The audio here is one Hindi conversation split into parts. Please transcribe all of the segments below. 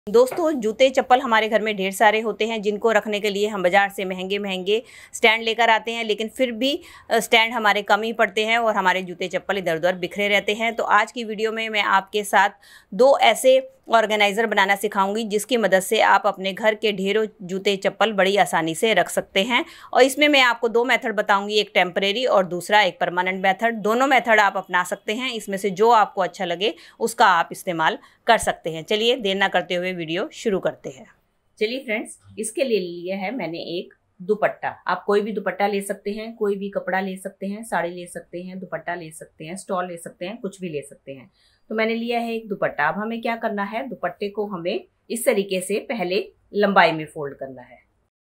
दोस्तों, जूते चप्पल हमारे घर में ढेर सारे होते हैं जिनको रखने के लिए हम बाज़ार से महंगे महंगे स्टैंड लेकर आते हैं, लेकिन फिर भी स्टैंड हमारे कम ही पड़ते हैं और हमारे जूते चप्पल इधर उधर बिखरे रहते हैं। तो आज की वीडियो में मैं आपके साथ दो ऐसे ऑर्गेनाइज़र बनाना सिखाऊंगी जिसकी मदद से आप अपने घर के ढेरों जूते चप्पल बड़ी आसानी से रख सकते हैं। और इसमें मैं आपको दो मेथड बताऊंगी, एक टेम्परेरी और दूसरा एक परमानेंट मेथड। दोनों मेथड आप अपना सकते हैं, इसमें से जो आपको अच्छा लगे उसका आप इस्तेमाल कर सकते हैं। चलिए देर ना करते हुए वीडियो शुरू करते हैं। चलिए फ्रेंड्स, इसके लिए लिया है मैंने एक दुपट्टा। आप कोई भी दुपट्टा ले सकते हैं, कोई भी कपड़ा ले सकते हैं, साड़ी ले सकते हैं, दुपट्टा ले सकते हैं, स्टॉल ले सकते हैं, कुछ भी ले सकते हैं। तो मैंने लिया है एक दुपट्टा। अब हमें क्या करना है, दुपट्टे को हमें इस तरीके से पहले लंबाई में फोल्ड करना है।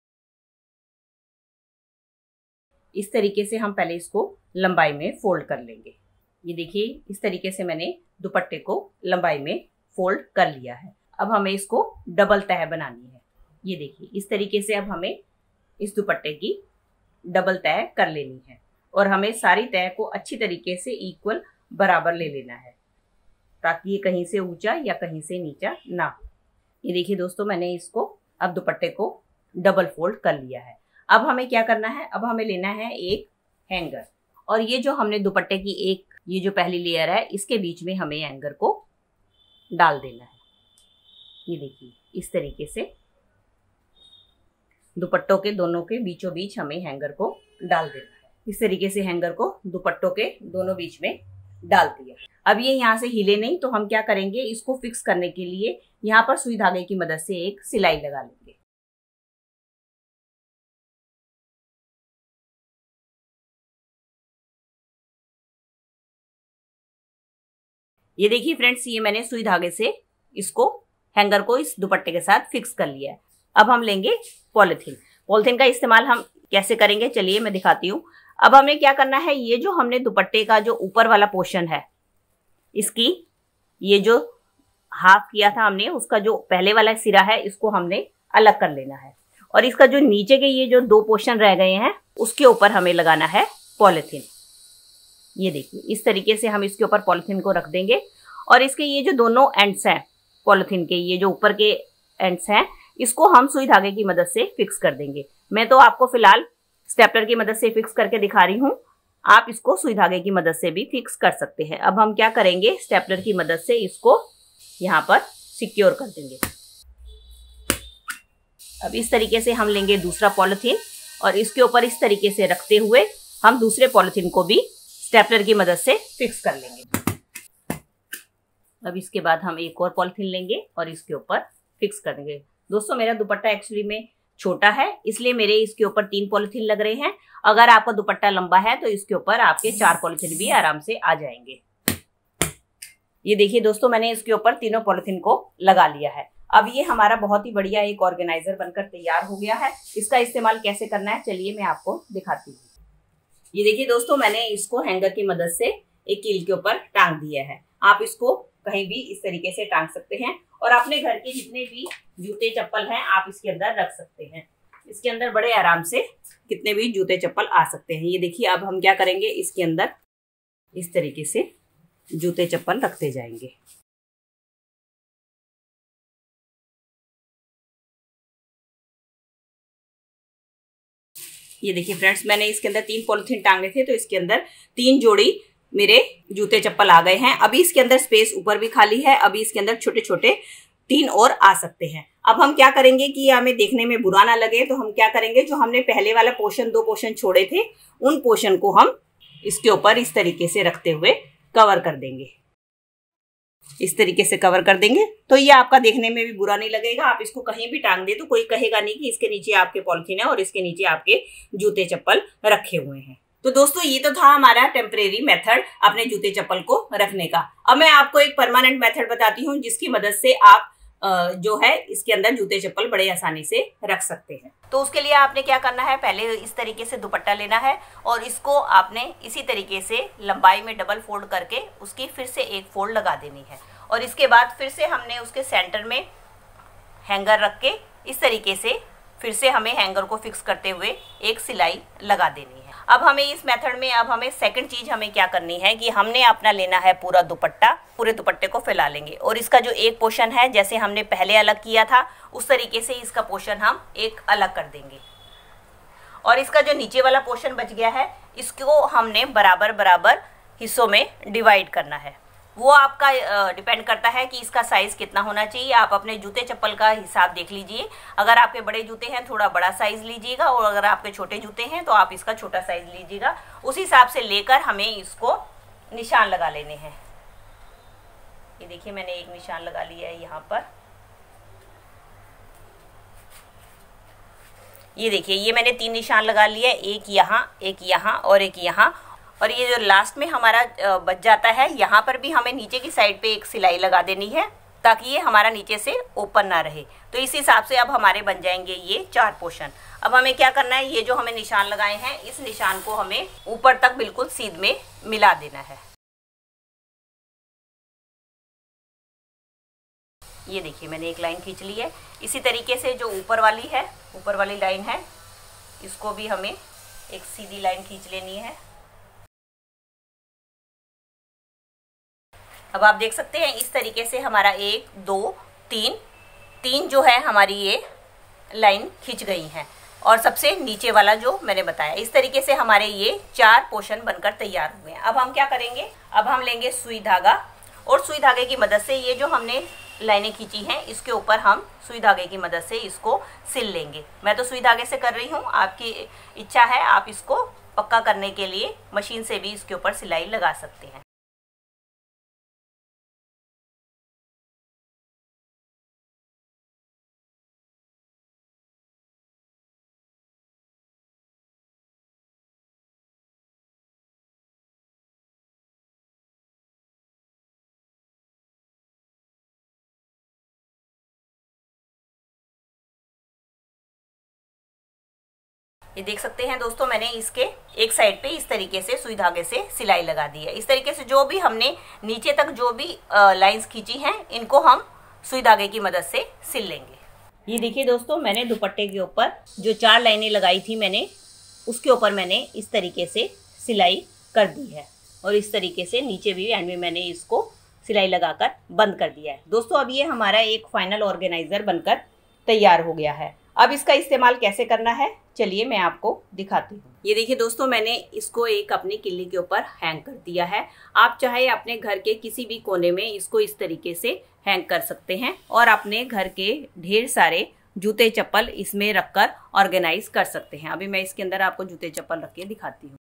इस तरीके से हम पहले इसको लंबाई में फोल्ड कर लेंगे। ये देखिए, इस तरीके से मैंने दुपट्टे को लंबाई में फोल्ड कर लिया है। अब हमें इसको डबल तह बनानी है। ये देखिए, इस तरीके से अब हमें इस दुपट्टे की डबल तह कर लेनी है और हमें सारी तह को अच्छी तरीके से इक्वल बराबर ले लेना है ताकि ये कहीं से ऊंचा या कहीं से नीचा ना हो। ये देखिए दोस्तों, मैंने इसको अब दुपट्टे को डबल फोल्ड कर लिया है। अब हमें क्या करना है, अब हमें लेना है एक हैंगर और ये जो हमने दुपट्टे की ये जो पहली लेयर है इसके बीच में हमें हैंगर को डाल देना है। ये देखिए, इस तरीके से दुपट्टों के दोनों के बीचों बीच हमें हैंगर को डाल देना है। इस तरीके से हैंगर को दुपट्टों के दोनों बीच में डाल दिया। अब ये यहाँ से हिले नहीं, तो हम क्या करेंगे, इसको फिक्स करने के लिए यहाँ पर सुई धागे की मदद से एक सिलाई लगा लेंगे। ये देखिए फ्रेंड्स, ये मैंने सुई धागे से इसको हैंगर को इस दुपट्टे के साथ फिक्स कर लिया है। अब हम लेंगे पॉलिथीन। पॉलिथीन का इस्तेमाल हम कैसे करेंगे, चलिए मैं दिखाती हूँ। अब हमें क्या करना है, ये जो हमने दुपट्टे का जो ऊपर वाला पोर्शन है, इसकी ये जो हाफ किया था हमने, उसका जो पहले वाला सिरा है इसको हमने अलग कर लेना है और इसका जो नीचे के ये जो दो पोर्शन रह गए हैं उसके ऊपर हमें लगाना है पॉलिथीन। ये देखिए, इस तरीके से हम इसके ऊपर पॉलिथीन को रख देंगे और इसके ये जो दोनों एंड्स हैं पॉलिथीन के, ये जो ऊपर के एंड्स हैं, इसको हम सुई धागे की मदद से फिक्स कर देंगे। मैं तो आपको फिलहाल स्टेपलर की मदद से फिक्स करके दिखा रही हूँ, आप इसको सुई धागे की मदद से भी फिक्स कर सकते हैं। अब हम क्या करेंगे, स्टेपलर की मदद से इसको यहाँ पर सिक्योर कर देंगे। अब इस तरीके से हम लेंगे दूसरा पॉलिथीन और इसके ऊपर इस तरीके से रखते हुए हम दूसरे पॉलिथीन को भी स्टेपलर की मदद से फिक्स कर लेंगे। अब इसके बाद हम एक और पॉलिथीन लेंगे और इसके ऊपर फिक्स कर देंगे। दोस्तों, मेरा दुपट्टा एक्चुअली में छोटा है, इसलिए मेरे इसके ऊपर 3 पॉलिथीन लग रहे हैं। अगर आपका दुपट्टा लंबा है तो इसके ऊपर आपके 4 पॉलिथीन भी आराम से आ जाएंगे। ये देखिए दोस्तों, मैंने इसके ऊपर तीनों पॉलिथीन को लगा लिया है। अब ये हमारा बहुत ही बढ़िया एक ऑर्गेनाइजर बनकर तैयार हो गया है। इसका इस्तेमाल कैसे करना है, चलिए मैं आपको दिखाती हूँ। ये देखिए दोस्तों, मैंने इसको हैंगर की मदद से एक कील के ऊपर टांग दिया है। आप इसको कहीं भी इस तरीके से टांग सकते हैं और अपने घर के जितने भी जूते चप्पल हैं आप इसके अंदर रख सकते हैं। इसके अंदर बड़े आराम से कितने भी जूते चप्पल आ सकते हैं। ये देखिए, अब हम क्या करेंगे, इसके अंदर इस तरीके से जूते चप्पल रखते जाएंगे। ये देखिए फ्रेंड्स, मैंने इसके अंदर 3 पॉलिथीन टांगे थे तो इसके अंदर 3 जोड़ी मेरे जूते चप्पल आ गए हैं। अभी इसके अंदर स्पेस ऊपर भी खाली है, अभी इसके अंदर छोटे छोटे 3 और आ सकते हैं। अब हम क्या करेंगे कि हमें देखने में बुरा ना लगे, तो हम क्या करेंगे, जो हमने पहले वाला पोर्शन 2 पोर्शन छोड़े थे उन पोर्शन को हम इसके ऊपर इस तरीके से रखते हुए कवर कर देंगे। इस तरीके से कवर कर देंगे तो ये आपका देखने में भी बुरा नहीं लगेगा। आप इसको कहीं भी टांग दे तो कोई कहेगा नहीं कि इसके नीचे आपके पॉलिथीन है और इसके नीचे आपके जूते चप्पल रखे हुए हैं। तो दोस्तों, ये तो था हमारा टेम्परेरी मेथड अपने जूते चप्पल को रखने का। अब मैं आपको एक परमानेंट मेथड बताती हूँ जिसकी मदद से आप जो है इसके अंदर जूते चप्पल बड़े आसानी से रख सकते हैं। तो उसके लिए आपने क्या करना है, पहले इस तरीके से दुपट्टा लेना है और इसको आपने इसी तरीके से लंबाई में डबल फोल्ड करके उसकी फिर से एक फोल्ड लगा देनी है और इसके बाद फिर से हमने उसके सेंटर में हैंगर रख के इस तरीके से फिर से हमें हैंगर को फिक्स करते हुए एक सिलाई लगा देनी है। अब हमें इस मेथड में अब हमें सेकंड चीज हमें क्या करनी है कि हमने अपना लेना है पूरा दुपट्टा, पूरे दुपट्टे को फैला लेंगे और इसका जो एक पोर्शन है जैसे हमने पहले अलग किया था उस तरीके से इसका पोर्शन हम एक अलग कर देंगे और इसका जो नीचे वाला पोर्शन बच गया है इसको हमने बराबर बराबर हिस्सों में डिवाइड करना है। वो आपका डिपेंड करता है कि इसका साइज कितना होना चाहिए। आप अपने जूते चप्पल का हिसाब देख लीजिए, अगर आपके बड़े जूते हैं थोड़ा बड़ा साइज लीजिएगा और अगर आपके छोटे जूते हैं तो आप इसका छोटा साइज लीजिएगा। उस हिसाब से लेकर हमें इसको निशान लगा लेने हैं। ये देखिए मैंने एक निशान लगा लिया है यहाँ पर। ये देखिए ये मैंने 3 निशान लगा लिया है, एक यहाँ और एक यहाँ। और ये जो लास्ट में हमारा बच जाता है यहाँ पर भी हमें नीचे की साइड पे एक सिलाई लगा देनी है ताकि ये हमारा नीचे से ओपन ना रहे। तो इस हिसाब से अब हमारे बन जाएंगे ये 4 पोर्शन। अब हमें क्या करना है, ये जो हमें निशान लगाए हैं इस निशान को हमें ऊपर तक बिल्कुल सीध में मिला देना है। ये देखिए मैंने एक लाइन खींच ली है। इसी तरीके से जो ऊपर वाली लाइन है इसको भी हमें एक सीधी लाइन खींच लेनी है। अब आप देख सकते हैं इस तरीके से हमारा 1 2 3 जो है हमारी ये लाइन खींच गई हैं और सबसे नीचे वाला जो मैंने बताया, इस तरीके से हमारे ये 4 पोर्शन बनकर तैयार हुए हैं। अब हम क्या करेंगे, अब हम लेंगे सुई धागा और सुई धागे की मदद से ये जो हमने लाइनें खींची हैं इसके ऊपर हम सुई धागे की मदद से इसको सिल लेंगे। मैं तो सुई धागे से कर रही हूँ, आपकी इच्छा है आप इसको पक्का करने के लिए मशीन से भी इसके ऊपर सिलाई लगा सकते हैं। ये देख सकते हैं दोस्तों मैंने इसके एक साइड पे इस तरीके से सुई धागे से सिलाई लगा दी है। इस तरीके से जो भी हमने नीचे तक जो भी लाइंस खींची हैं इनको हम सुई धागे की मदद से सिल लेंगे। ये देखिए दोस्तों मैंने दुपट्टे के ऊपर जो 4 लाइनें लगाई थी मैंने उसके ऊपर मैंने इस तरीके से सिलाई कर दी है और इस तरीके से नीचे भी एंड में मैंने इसको सिलाई लगाकर बंद कर दिया है। दोस्तों अब ये हमारा एक फाइनल ऑर्गेनाइजर बनकर तैयार हो गया है। अब इसका इस्तेमाल कैसे करना है चलिए मैं आपको दिखाती हूँ। ये देखिए दोस्तों मैंने इसको एक अपनी किल्ली के ऊपर हैंग कर दिया है। आप चाहे अपने घर के किसी भी कोने में इसको इस तरीके से हैंग कर सकते हैं और अपने घर के ढेर सारे जूते चप्पल इसमें रखकर ऑर्गेनाइज कर सकते हैं। अभी मैं इसके अंदर आपको जूते चप्पल रख के दिखाती हूँ।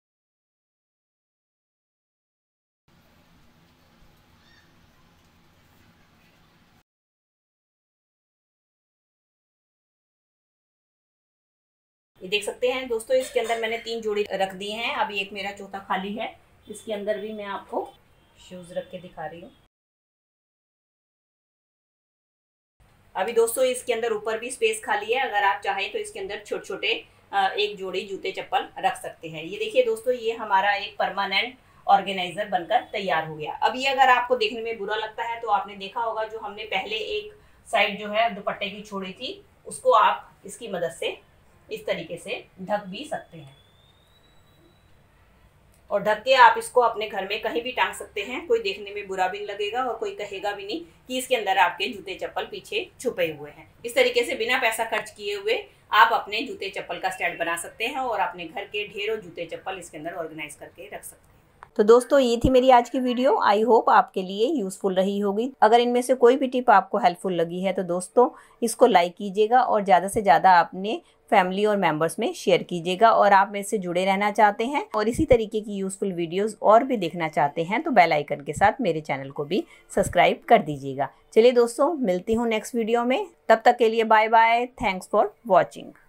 ये देख सकते हैं दोस्तों इसके अंदर मैंने 3 जोड़ी रख दी हैं। अभी एक मेरा चौथा खाली है, इसके अंदर भी मैं आपको शूज रख के दिखा रही हूँ। अभी दोस्तों इसके अंदर ऊपर भी स्पेस खाली है, अगर आप चाहें तो इसके अंदर छोटे छोटे एक जोड़ी जूते चप्पल रख सकते हैं। ये देखिए दोस्तों ये हमारा एक परमानेंट ऑर्गेनाइजर बनकर तैयार हो गया। अब ये अगर आपको देखने में बुरा लगता है तो आपने देखा होगा जो हमने पहले एक साइड जो है दुपट्टे की छोड़ी थी उसको आप इसकी मदद से इस तरीके से ढक भी सकते हैं और ढक के आप इसको अपने घर में कहीं भी टांग सकते हैं। कोई देखने में बुरा भी नहीं लगेगा और कोई कहेगा भी नहीं कि इसके अंदर आपके जूते चप्पल पीछे छुपे हुए हैं। इस तरीके से बिना पैसा खर्च किए हुए आप अपने जूते चप्पल का स्टैंड बना सकते हैं और अपने घर के ढेरों जूते चप्पल इसके अंदर ऑर्गेनाइज करके रख सकते हैं। तो दोस्तों ये थी मेरी आज की वीडियो। आई होप आपके लिए यूजफुल रही होगी। अगर इनमें से कोई भी टिप आपको हेल्पफुल लगी है तो दोस्तों इसको लाइक कीजिएगा और ज़्यादा से ज़्यादा अपने फैमिली और मेंबर्स में शेयर कीजिएगा। और आप मेरे से जुड़े रहना चाहते हैं और इसी तरीके की यूजफुल वीडियोस और भी देखना चाहते हैं तो बेल आइकन के साथ मेरे चैनल को भी सब्सक्राइब कर दीजिएगा। चलिए दोस्तों मिलती हूँ नेक्स्ट वीडियो में, तब तक के लिए bye bye. Thanks for watching.